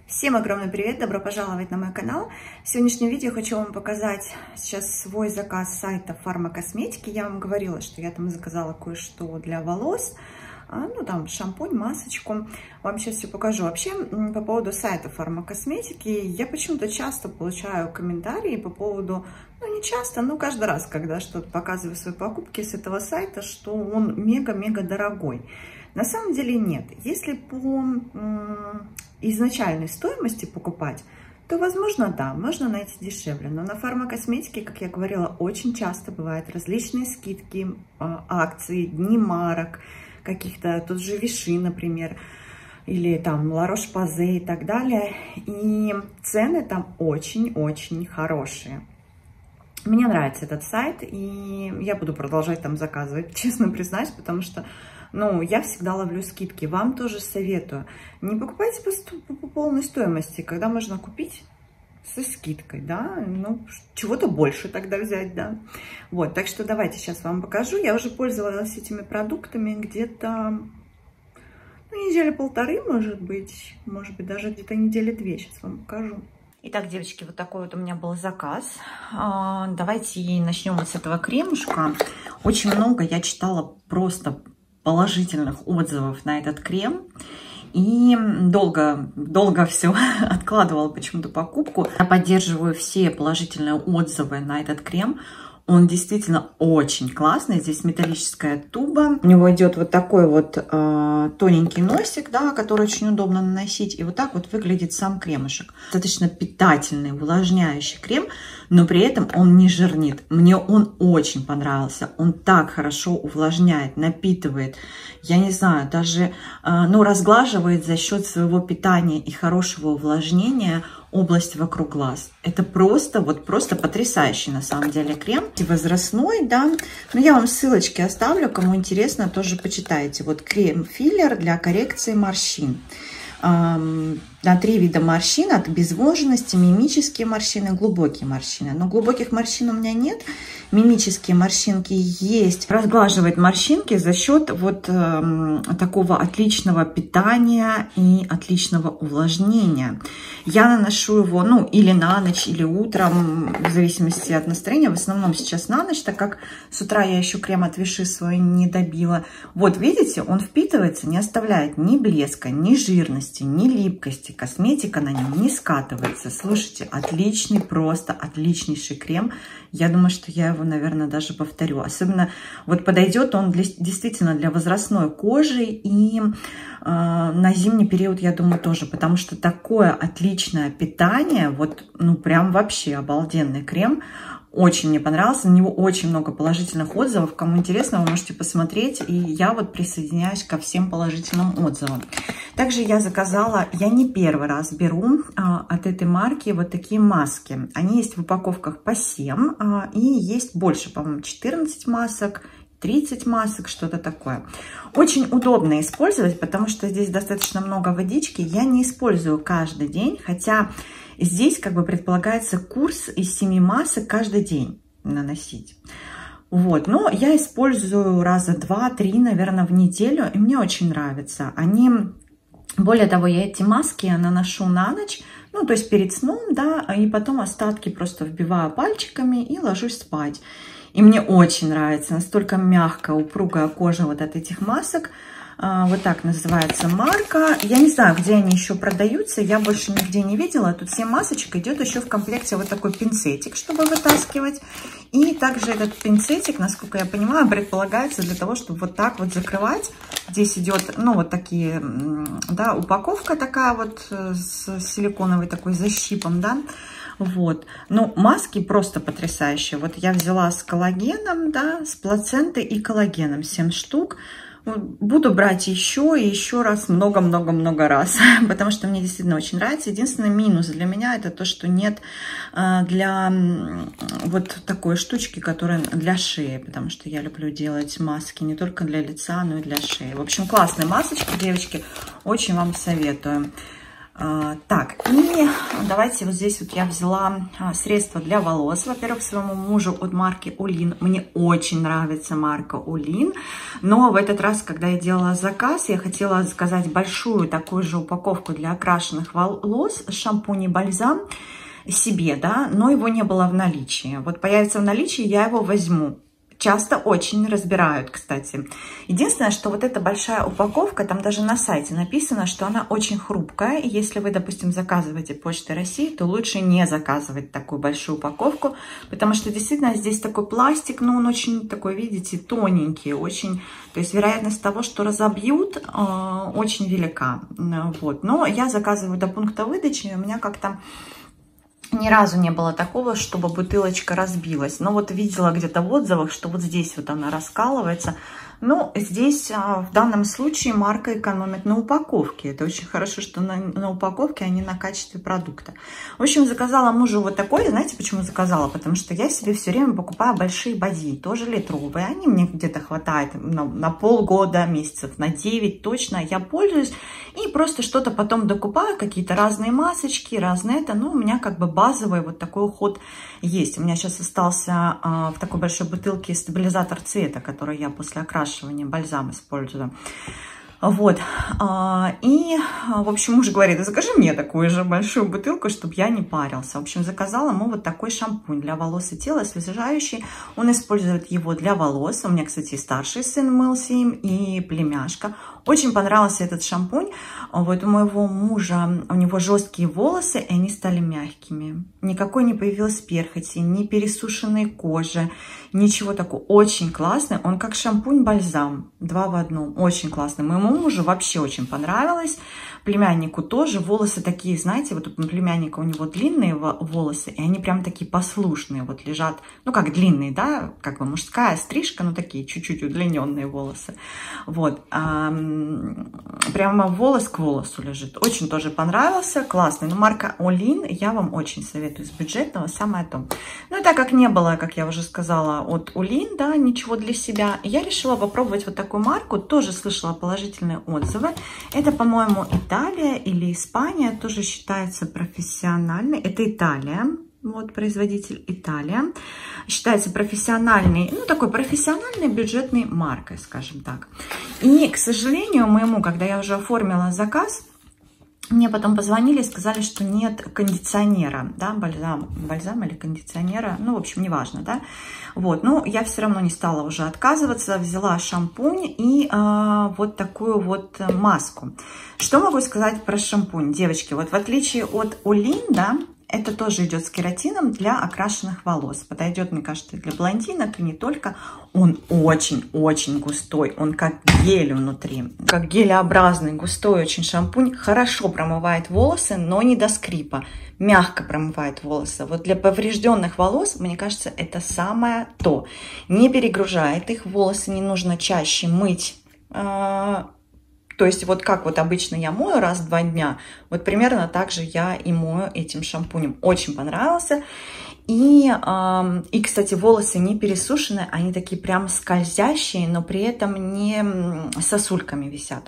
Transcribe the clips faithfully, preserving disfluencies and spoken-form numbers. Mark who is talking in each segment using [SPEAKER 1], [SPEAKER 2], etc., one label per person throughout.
[SPEAKER 1] Всем огромный привет, добро пожаловать на мой канал. В сегодняшнем видео хочу вам показать сейчас свой заказ с сайта Фармакосметики. Я вам говорила, что я там заказала кое-что для волос, ну там шампунь, масочку. Вам сейчас все покажу. Вообще по поводу сайта Фармакосметики я почему-то часто получаю комментарии по поводу, ну не часто, но каждый раз, когда что-то показываю свои покупки с этого сайта, что он мега-мега дорогой. На самом деле нет. Если по изначальной стоимости покупать, то, возможно, да, можно найти дешевле. Но на Фармакосметике, как я говорила, очень часто бывают различные скидки, акции, дни марок, каких-то, тот же Виши, например, или там Ла Рош-Посay и так далее. И цены там очень-очень хорошие. Мне нравится этот сайт, и я буду продолжать там заказывать, честно признаюсь, потому что ну, я всегда ловлю скидки. Вам тоже советую. Не покупайте по, по полной стоимости, когда можно купить со скидкой, да, ну, чего-то больше тогда взять, да. Вот, так что давайте сейчас вам покажу. Я уже пользовалась этими продуктами где-то, ну, недели полторы, может быть, может быть, даже где-то недели две. Сейчас вам покажу. Итак, девочки, вот такой вот у меня был заказ. Давайте начнем вот с этого кремушка. Очень много я читала просто положительных отзывов на этот крем. И долго, долго все откладывала почему-то покупку. Я поддерживаю все положительные отзывы на этот крем. Он действительно очень классный. Здесь металлическая туба. У него идет вот такой вот э, тоненький носик, да, который очень удобно наносить. И вот так вот выглядит сам кремушек. Достаточно питательный, увлажняющий крем, но при этом он не жирнит. Мне он очень понравился. Он так хорошо увлажняет, напитывает. Я не знаю, даже э, ну, разглаживает за счет своего питания и хорошего увлажнения область вокруг глаз. Это просто, вот просто потрясающий на самом деле крем. Возрастной, да. Но я вам ссылочки оставлю, кому интересно, тоже почитайте. Вот крем-филлер для коррекции морщин. На три вида морщин: от обезвоженности, мимические морщины, глубокие морщины. Но глубоких морщин у меня нет. Мимические морщинки есть. Разглаживает морщинки за счет вот э, такого отличного питания и отличного увлажнения. Я наношу его, ну, или на ночь, или утром, в зависимости от настроения. В основном сейчас на ночь, так как с утра я еще крем от Виши свой не добила. Вот, видите, он впитывается, не оставляет ни блеска, ни жирности, ни липкости. Косметика на нем не скатывается. Слушайте, отличный, просто отличнейший крем. Я думаю, что я его, наверное, даже повторю. Особенно вот подойдет он для, действительно для возрастной кожи и э, на зимний период, я думаю, тоже. Потому что такое отличное питание, вот, ну, прям вообще обалденный крем. Очень мне понравился, на него очень много положительных отзывов. Кому интересно, вы можете посмотреть. И я вот присоединяюсь ко всем положительным отзывам. Также я заказала, я не первый раз беру а, от этой марки вот такие маски. Они есть в упаковках по семь, а, и есть больше, по-моему, четырнадцать масок, тридцать масок, что-то такое. Очень удобно использовать, потому что здесь достаточно много водички. Я не использую каждый день, хотя здесь как бы предполагается курс из семи масок каждый день наносить. Вот, но я использую раза два-три, наверное, в неделю, и мне очень нравится. Они, более того, я эти маски наношу на ночь, ну, то есть перед сном, да, и потом остатки просто вбиваю пальчиками и ложусь спать. И мне очень нравится, настолько мягкая, упругая кожа вот от этих масок. Вот так называется марка. Я не знаю, где они еще продаются, я больше нигде не видела. Тут семь масочек, идет еще в комплекте вот такой пинцетик, чтобы вытаскивать. И также этот пинцетик, насколько я понимаю, предполагается для того, чтобы вот так вот закрывать. Здесь идет, ну, вот такие, да, упаковка такая вот с силиконовой такой защипом, да. Вот, ну, маски просто потрясающие. Вот я взяла с коллагеном, да, с плацентой и коллагеном семь штук. Буду брать еще и еще раз, много-много-много раз, потому что мне действительно очень нравится. Единственный минус для меня это то, что нет для вот такой штучки, которая для шеи, потому что я люблю делать маски не только для лица, но и для шеи. В общем, классные масочки, девочки, очень вам советую. Так, И давайте вот здесь вот я взяла средства для волос. Во-первых, своему мужу от марки Олин. Мне очень нравится марка Олин. Но в этот раз, когда я делала заказ, я хотела заказать большую такую же упаковку для окрашенных волос, шампунь и бальзам себе, да, но его не было в наличии. Вот появится в наличии, я его возьму. Часто очень разбирают, кстати. Единственное, что вот эта большая упаковка, там даже на сайте написано, что она очень хрупкая. И если вы, допустим, заказываете Почтой России, то лучше не заказывать такую большую упаковку, потому что действительно здесь такой пластик, но он очень такой, видите, тоненький, очень, то есть вероятность того, что разобьют, очень велика. Вот. Но я заказываю до пункта выдачи, у меня как-то ни разу не было такого, чтобы бутылочка разбилась. Но вот видела где-то в отзывах, что вот здесь вот она раскалывается. Ну, здесь в данном случае марка экономит на упаковке. Это очень хорошо, что на, на упаковке, а не на качестве продукта. В общем, заказала мужу вот такой. Знаете, почему заказала? Потому что я себе все время покупаю большие бадьи, тоже литровые. Они мне где-то хватает на, на полгода, месяцев на девять точно. Я пользуюсь и просто что-то потом докупаю, какие-то разные масочки, разные это. Ну, у меня как бы базовый вот такой уход есть. У меня сейчас остался а, в такой большой бутылке стабилизатор цвета, который я после окрашивания бальзам использую. Вот. И, в общем, муж говорит, закажи мне такую же большую бутылку, чтобы я не парился. В общем, заказала ему вот такой шампунь для волос и тела, освежающий. Он использует его для волос. У меня, кстати, старший сын мылся им, и племяшка. Очень понравился этот шампунь. Вот у моего мужа, у него жесткие волосы, и они стали мягкими. Никакой не появилась перхоти, ни пересушенной кожи, ничего такого. Очень классный. Он как шампунь-бальзам. Два в одном. Очень классный. Моему мужу вообще очень понравилось. Племяннику тоже. Волосы такие, знаете, вот у племянника у него длинные волосы, и они прям такие послушные. Вот лежат, ну как длинные, да, как бы мужская стрижка, но такие чуть-чуть удлиненные волосы. Вот. Прямо волос к волосу лежит. Очень тоже понравился. Классный. Но марка Олин я вам очень советую. Из бюджетного самое то. Ну и так как не было, как я уже сказала, от Олин, да, ничего для себя, я решила попробовать вот такую марку. Тоже слышала положительные отзывы. Это, по-моему, Италия или Испания. Тоже считается профессиональной. Это Италия. Вот производитель Италия. Считается профессиональной, ну такой профессиональной бюджетной маркой, скажем так. И, к сожалению, моему, когда я уже оформила заказ, мне потом позвонили и сказали, что нет кондиционера, да, бальзам, бальзам или кондиционера, ну, в общем, неважно, да. Вот, но я все равно не стала уже отказываться, взяла шампунь и э, вот такую вот маску. Что могу сказать про шампунь, девочки? Вот в отличие от Олин, да, это тоже идет с кератином для окрашенных волос. Подойдет, мне кажется, для блондинок и не только. Он очень-очень густой. Он как гель внутри. Как гелеобразный, густой очень шампунь. Хорошо промывает волосы, но не до скрипа. Мягко промывает волосы. Вот для поврежденных волос, мне кажется, это самое то. Не перегружает их. Волосы не нужно чаще мыть. То есть вот как вот обычно я мою раз в два дня, вот примерно так же я и мою этим шампунем. Очень понравился. И, э, и, кстати, волосы не пересушены, они такие прям скользящие, но при этом не сосульками висят.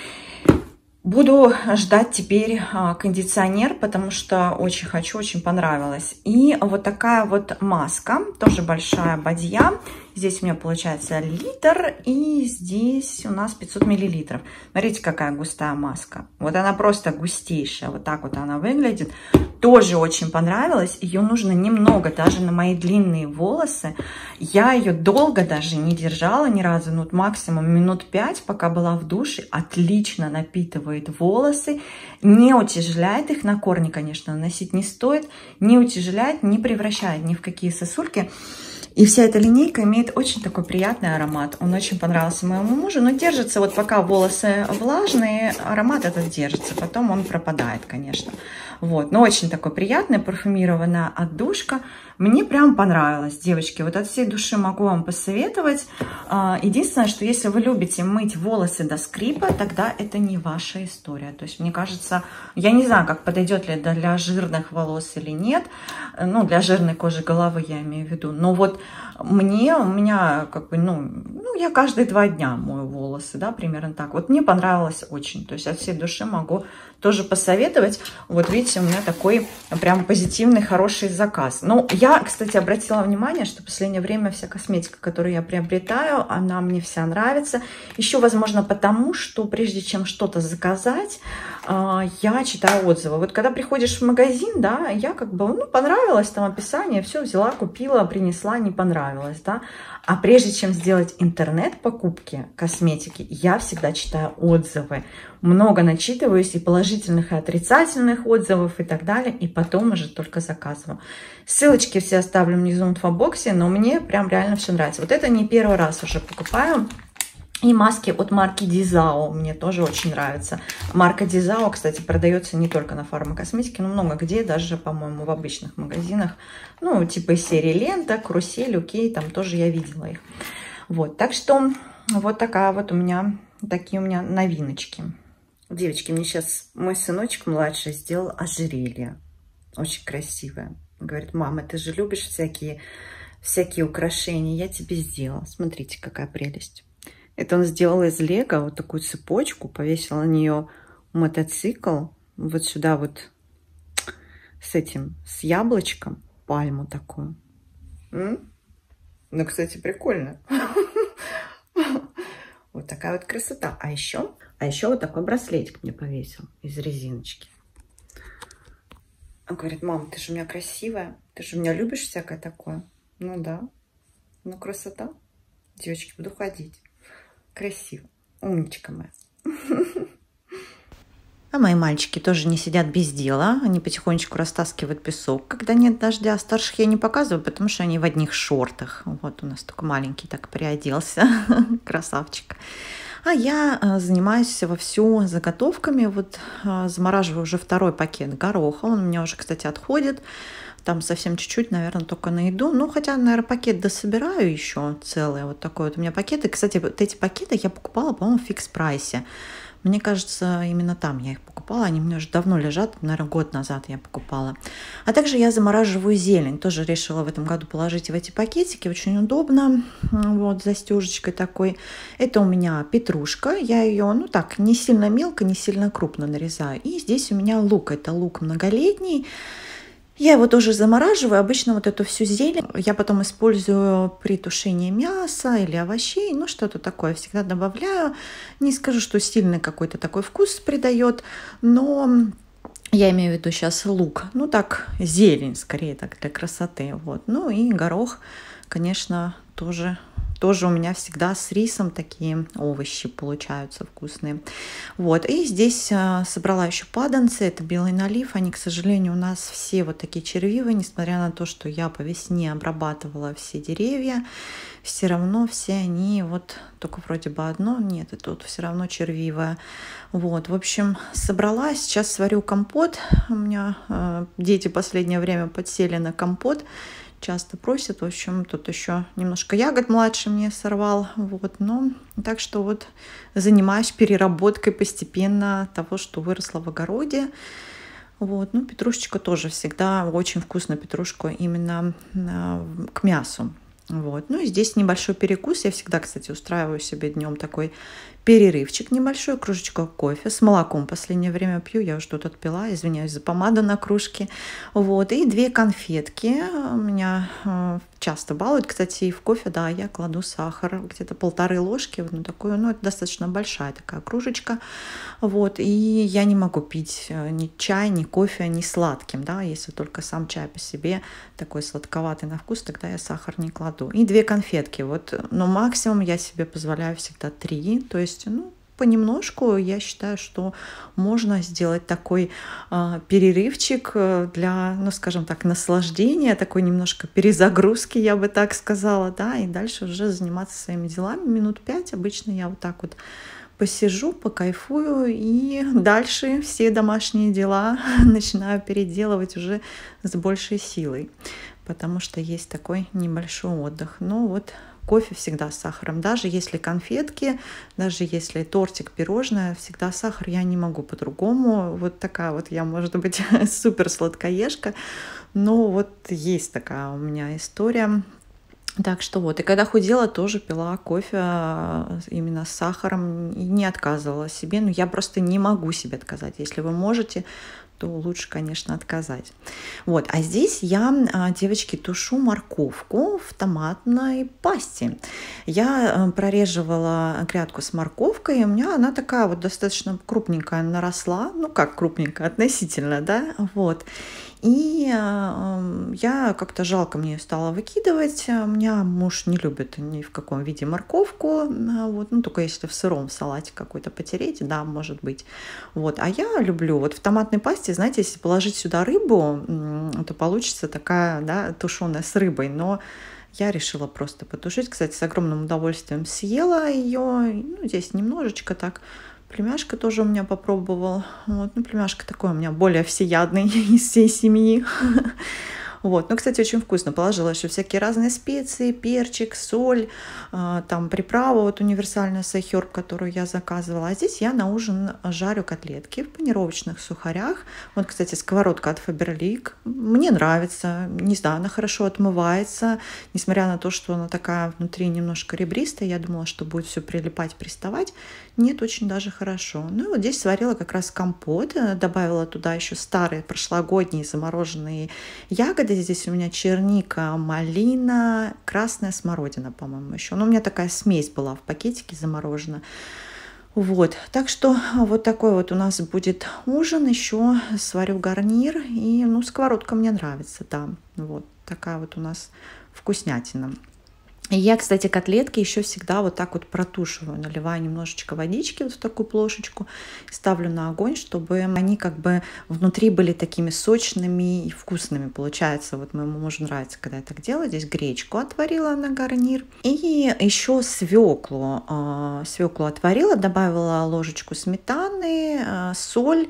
[SPEAKER 1] Буду ждать теперь кондиционер, потому что очень хочу, очень понравилось. И вот такая вот маска, тоже большая бадья. Здесь у меня получается литр, и здесь у нас пятьсот миллилитров. Смотрите, какая густая маска. Вот она просто густейшая, вот так вот она выглядит. Тоже очень понравилась. Ее нужно немного, даже на мои длинные волосы. Я ее долго даже не держала ни разу, ну, вот максимум минут пять, пока была в душе. Отлично напитывает волосы, не утяжеляет их, на корни, конечно, наносить не стоит, не утяжеляет, не превращает ни в какие сосульки. И вся эта линейка имеет очень такой приятный аромат. Он очень понравился моему мужу, но держится вот пока волосы влажные, аромат этот держится, потом он пропадает, конечно. Вот, но очень такой приятный, парфюмированная отдушка. Мне прям понравилось, девочки. Вот от всей души могу вам посоветовать. Единственное, что если вы любите мыть волосы до скрипа, тогда это не ваша история. То есть, мне кажется, я не знаю, как подойдет ли это для жирных волос или нет. Ну, для жирной кожи головы я имею в виду. Но вот мне, у меня как бы, ну, ну, я каждые два дня мою волосы, да, примерно так. Вот мне понравилось очень, то есть от всей души могу тоже посоветовать. Вот видите, у меня такой прям позитивный, хороший заказ. Ну, я, кстати, обратила внимание, что в последнее время вся косметика, которую я приобретаю, она мне вся нравится. Еще, возможно, потому, что прежде чем что-то заказать, я читаю отзывы. Вот когда приходишь в магазин, да, я как бы, ну, понравилось там описание, все взяла, купила, принесла, не понравилось, да. А прежде чем сделать интернет-покупки косметики, я всегда читаю отзывы. Много начитываюсь и положительных, и отрицательных отзывов и так далее. И потом уже только заказываю. Ссылочки все оставлю внизу в инфобоксе, но мне прям реально все нравится. Вот это не первый раз уже покупаю. И маски от марки Дизао мне тоже очень нравятся. Марка Дизао, кстати, продается не только на фармакосметике, но много где, даже, по-моему, в обычных магазинах. Ну, типа из серии Лента, Карусель, Окей, там тоже я видела их. Вот, так что вот такая вот у меня, такие у меня новиночки. Девочки, мне сейчас мой сыночек младший сделал ожерелье. Очень красивое. Говорит: мама, ты же любишь всякие, всякие украшения, я тебе сделала. Смотрите, какая прелесть. Это он сделал из лего вот такую цепочку, повесил на нее мотоцикл, вот сюда вот с этим, с яблочком, пальму такую. М? Ну, кстати, прикольно. Вот такая вот красота. А еще, а еще вот такой браслетик мне повесил из резиночки. Он говорит: мам, ты же у меня красивая, ты же у меня любишь всякое такое. Ну да, ну красота. Девочки, буду ходить. Красиво. Умничка моя. А мои мальчики тоже не сидят без дела. Они потихонечку растаскивают песок, когда нет дождя. Старших я не показываю, потому что они в одних шортах. Вот у нас только маленький так приоделся. Красавчик. А я занимаюсь вовсю заготовками. Вот замораживаю уже второй пакет гороха. Он у меня уже, кстати, отходит. Там совсем чуть-чуть, наверное, только на еду. Ну, хотя, наверное, пакет дособираю еще целый. Вот такой вот у меня пакет. И, кстати, вот эти пакеты я покупала, по-моему, в фикс-прайсе. Мне кажется, именно там я их покупала. Они у меня уже давно лежат. Наверное, год назад я покупала. А также я замораживаю зелень. Тоже решила в этом году положить в эти пакетики. Очень удобно. Вот, застежечкой такой. Это у меня петрушка. Я ее, ну так, не сильно мелко, не сильно крупно нарезаю. И здесь у меня лук. Это лук многолетний. Я его тоже замораживаю. Обычно вот эту всю зелень я потом использую при тушении мяса или овощей. Ну, что-то такое всегда добавляю. Не скажу, что сильный какой-то такой вкус придает, но я имею в виду сейчас лук. Ну, так, зелень, скорее, так, для красоты. Вот. Ну, и горох, конечно, тоже... Тоже у меня всегда с рисом такие овощи получаются вкусные. Вот. И здесь а, собрала еще паданцы. Это белый налив. Они, к сожалению, у нас все вот такие червивые. Несмотря на то, что я по весне обрабатывала все деревья, все равно все они вот только вроде бы одно. Нет, это вот все равно червивое. Вот. В общем, собрала. Сейчас сварю компот. У меня а, дети в последнее время подсели на компот. Часто просят. В общем, тут еще немножко ягод младший мне сорвал. Вот, ну, так что вот занимаюсь переработкой постепенно того, что выросло в огороде. Вот, ну, петрушечка тоже всегда очень вкусно, петрушку именно э, к мясу. Вот, ну и здесь небольшой перекус. Я всегда, кстати, устраиваю себе днем такой перерывчик небольшой, кружечка кофе с молоком. В последнее время пью, я уже тут отпила, извиняюсь за помаду на кружке. Вот, и две конфетки. Меня э, часто балуют, кстати, и в кофе, да, я кладу сахар, где-то полторы ложки, вот, ну, такую, ну, это достаточно большая такая кружечка. Вот, и я не могу пить ни чай, ни кофе, ни сладким, да, если только сам чай по себе такой сладковатый на вкус, тогда я сахар не кладу. И две конфетки, вот, но максимум я себе позволяю всегда три, то есть, ну, понемножку я считаю, что можно сделать такой э, перерывчик для, ну, скажем так, наслаждения, такой немножко перезагрузки, я бы так сказала, да, и дальше уже заниматься своими делами. Минут пять обычно я вот так вот посижу, покайфую, и дальше все домашние дела начинаю переделывать уже с большей силой, потому что есть такой небольшой отдых. Ну вот, кофе всегда с сахаром. Даже если конфетки, даже если тортик, пирожное, всегда сахар, я не могу по-другому. Вот такая вот я, может быть, супер сладкоежка. Но вот есть такая у меня история. Так что вот, и когда худела, тоже пила кофе именно с сахаром и не отказывала себе. Но я просто не могу себе отказать. Если вы можете, то лучше, конечно, отказать. Вот, а здесь я, девочки, тушу морковку в томатной пасте. Я прореживала грядку с морковкой, и у меня она такая вот достаточно крупненькая наросла. Ну, как крупненькая, относительно, да, вот. И я как-то жалко мне ее стала выкидывать. У меня муж не любит ни в каком виде морковку, вот, ну, только если в сыром салате какой-то потереть, да, может быть. Вот. А я люблю, вот в томатной пасте, знаете, если положить сюда рыбу, то получится такая, да, тушеная с рыбой, но я решила просто потушить. Кстати, с огромным удовольствием съела ее, ну, здесь немножечко так. Племяшка тоже у меня попробовал. Вот. Ну, племяшка такой у меня более всеядный из всей семьи. Вот. Ну, кстати, очень вкусно. Положила еще всякие разные специи, перчик, соль, там приправа вот универсальная сайхерб, которую я заказывала. А здесь я на ужин жарю котлетки в панировочных сухарях. Вот, кстати, сковородка от Faberlic. Мне нравится. Не знаю, она хорошо отмывается. Несмотря на то, что она такая внутри немножко ребристая, я думала, что будет все прилипать, приставать. Нет, очень даже хорошо. Ну и вот здесь сварила как раз компот. Добавила туда еще старые прошлогодние замороженные ягоды. Здесь у меня черника, малина, красная смородина, по-моему, еще. Но у меня такая смесь была в пакетике заморожена. Вот, так что вот такой вот у нас будет ужин. Еще сварю гарнир. И, ну, сковородка мне нравится, да. Вот такая вот у нас вкуснятина. И я, кстати, котлетки еще всегда вот так вот протушиваю, наливаю немножечко водички вот в такую плошечку, ставлю на огонь, чтобы они как бы внутри были такими сочными и вкусными. Получается, вот моему мужу нравится, когда я так делаю. Здесь гречку отварила на гарнир. И еще свеклу. Свеклу отварила, добавила ложечку сметаны, соль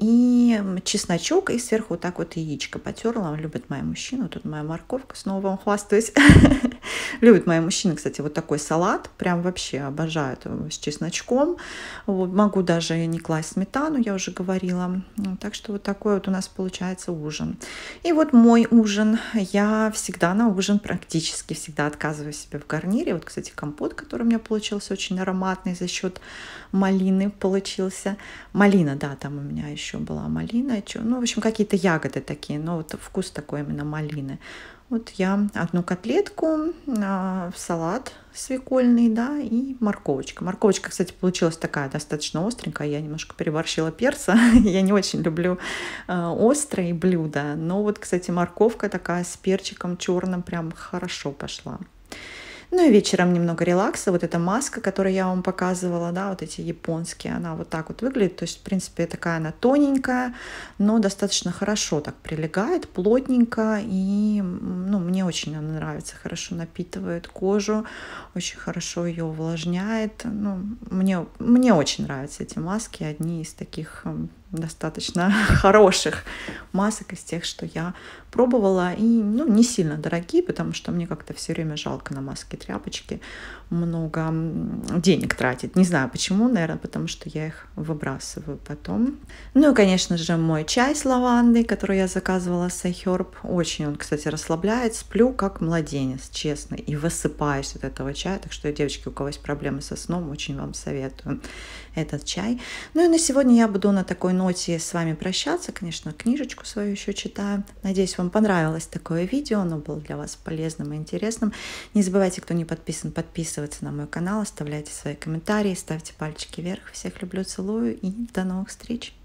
[SPEAKER 1] и чесночок. И сверху вот так вот яичко потерла. Он любит моя мужчина. Тут моя морковка, снова вам хвастаюсь. Любит мои мужчины, кстати, вот такой салат. Прям вообще обожают с чесночком. Вот, могу даже не класть сметану, я уже говорила. Так что вот такой вот у нас получается ужин. И вот мой ужин. Я всегда на ужин практически всегда отказываю себе в гарнире. Вот, кстати, компот, который у меня получился очень ароматный за счет малины получился. Малина, да, там у меня еще была малина. Ну, в общем, какие-то ягоды такие. Но вот вкус такой именно малины. Вот я одну котлетку в салат свекольный, да, и морковочка. Морковочка, кстати, получилась такая достаточно остренькая. Я немножко переборщила перца. Я не очень люблю острые блюда. Но вот, кстати, морковка такая с перчиком черным прям хорошо пошла. Ну и вечером немного релакса. Вот эта маска, которую я вам показывала, да, вот эти японские, она вот так вот выглядит. То есть, в принципе, такая она тоненькая, но достаточно хорошо так прилегает, плотненько. И, ну, мне очень она нравится, хорошо напитывает кожу, очень хорошо ее увлажняет. Ну, мне, мне очень нравятся эти маски, одни из таких достаточно хороших масок из тех, что я пробовала. И, ну, не сильно дорогие, потому что мне как-то все время жалко на маски, тряпочки, много денег тратить. Не знаю почему, наверное, потому что я их выбрасываю потом. Ну и, конечно же, мой чай с лавандой, который я заказывала с iHerb. Очень он, кстати, расслабляет. Сплю как младенец, честно, и высыпаюсь от этого чая. Так что, девочки, у кого есть проблемы со сном, очень вам советую этот чай. Ну и на сегодня я буду на такой ноте с вами прощаться. Конечно, книжечку свою еще читаю. Надеюсь, вам понравилось такое видео. Оно было для вас полезным и интересным. Не забывайте, кто не подписан, подписываться на мой канал, оставляйте свои комментарии, ставьте пальчики вверх. Всех люблю, целую и до новых встреч!